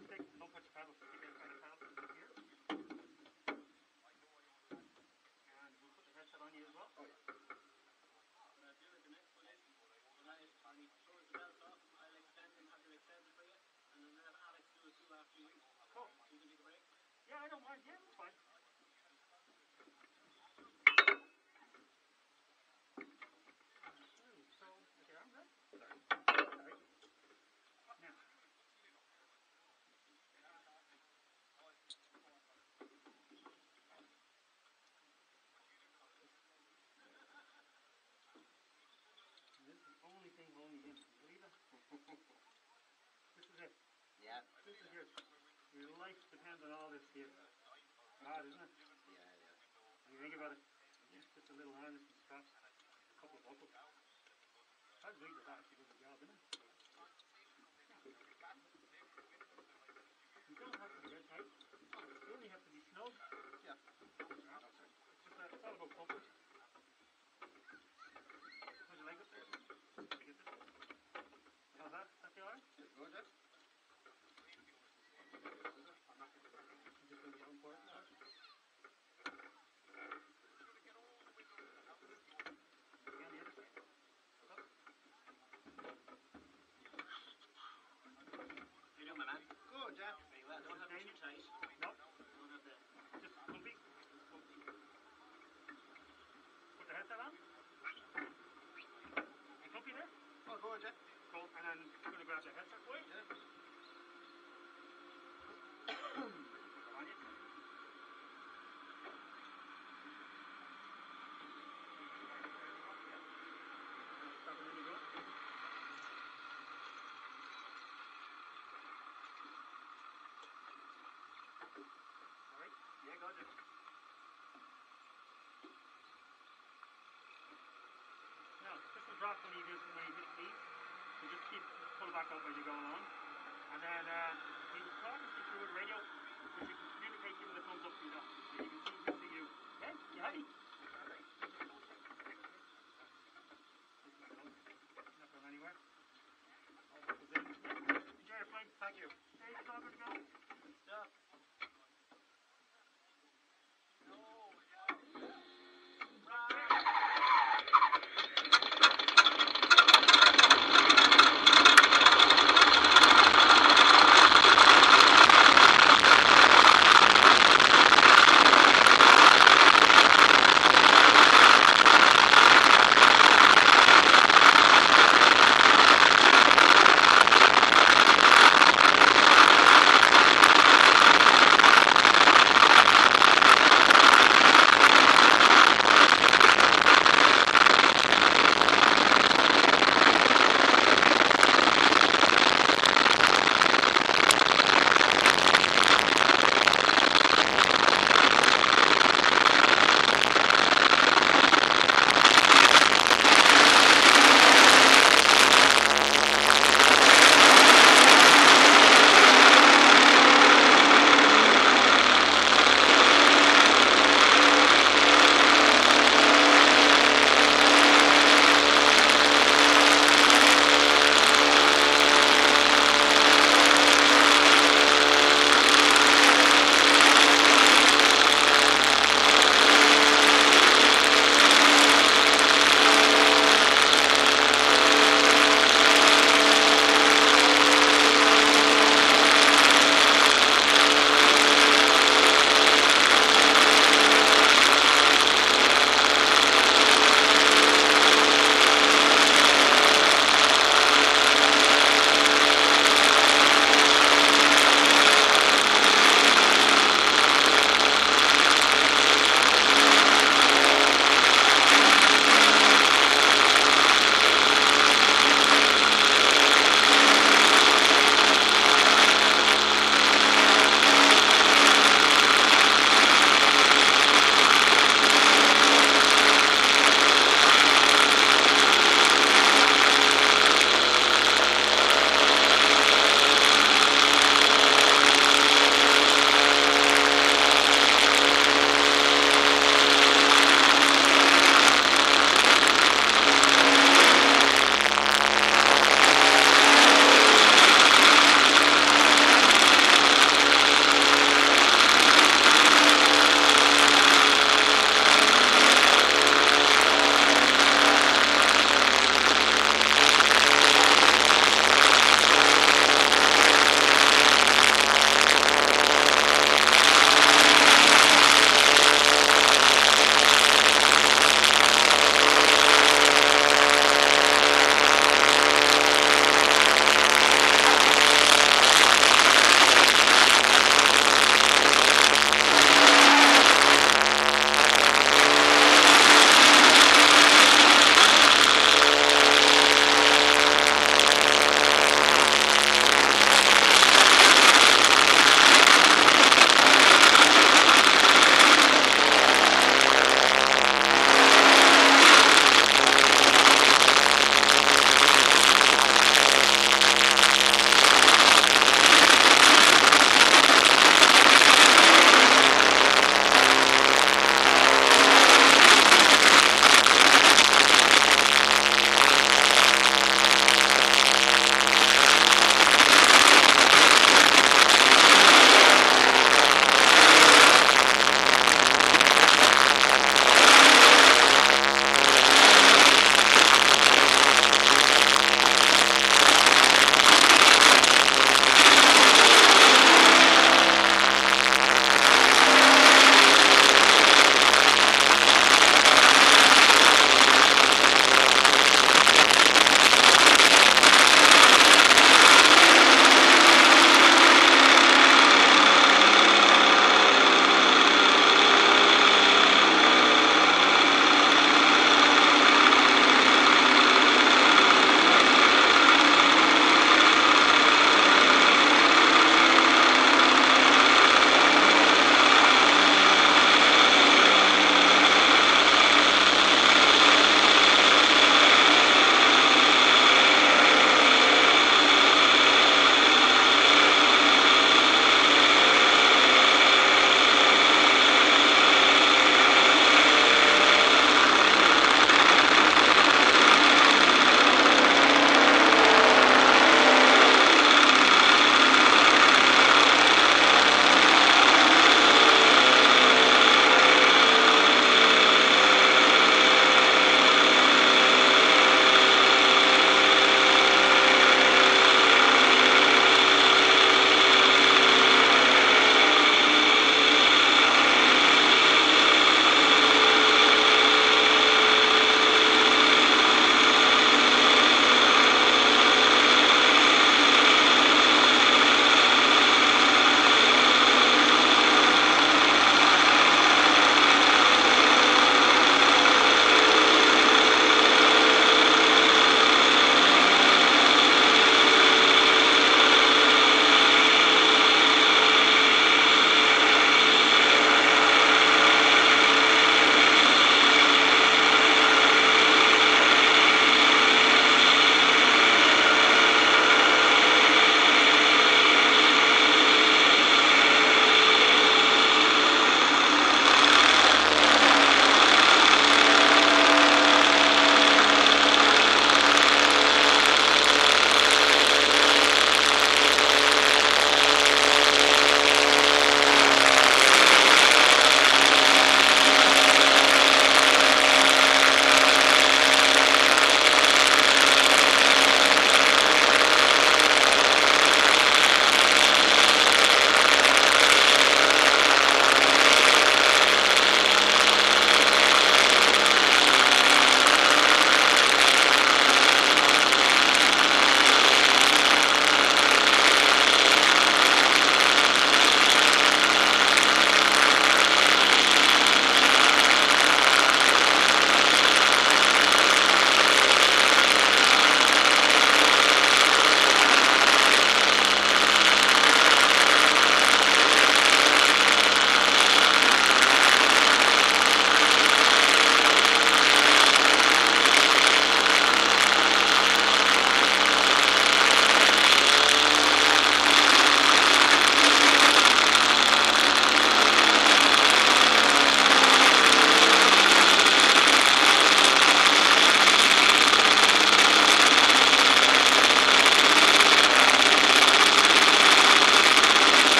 stick. Don't touch the paddle. Keep it inside the paddle here. And we'll put the headset on you as well. Oh, yeah. What I'll do is the next one is, when he throws the belt off, I'll extend and have them extended for you, and then have Alex do it too after you. Cool. So you can take a break? Yeah, I don't mind. Yeah, that's fine. So, get your arms up. Sorry. Sorry. Now. This is the only thing holding you in. Can you believe that? This is it. Yeah. This is your life depends on all this here. Hard, isn't it? Yeah, yeah. When you think about it, just a little harness and straps, a couple of buckles. Hard to believe that actually does the job, isn't it? You don't have to be dead tight. You only have to be snug. Yeah. It's all about comfort. Put your leg up there. Take it this way. How's that? That feel alright? It's good, yeah. I'm just going to go important now. On the other side. Up. How you doing, my man? Good, yeah. Very well. Don't have it too tight. No. Don't have the... Just comfy. Put the headset on. You comfy there? Oh, good, yeah. Cool. And then I'm going to grab the headset for you. Yeah. Put it on you. Stop and then you go. Alright? Yeah, go ahead. Now, this will drop when you hit speed. So just keep pull back up as you go along. And then you can talk and see through the radio, which you can communicate giving the thumbs up to you now. So you can see who's to you. Okay? You happy? Alright. Not going anywhere. All buckles in. Yeah. Enjoy your flight. Thank you. Hey, it's all good to go. Good stuff.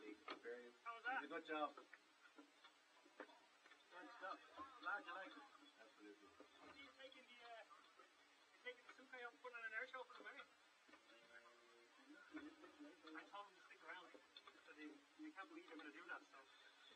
big experience. How was You that? did a good job. Good stuff. Glad you liked it. Absolutely. You're taking the Sukai up and putting on an air show for them, eh? I told them to stick around. So they can't believe they're going to do that, so.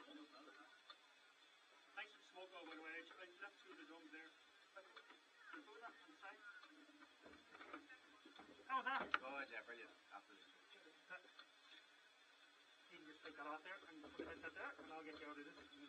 Thanks for the smoke though, by the way. I left 2 of the drums there. You cool with that on the side? How was that? Good, yeah, brilliant. Absolutely. You can just take that off there and put the headset there, and I'll get you out of this.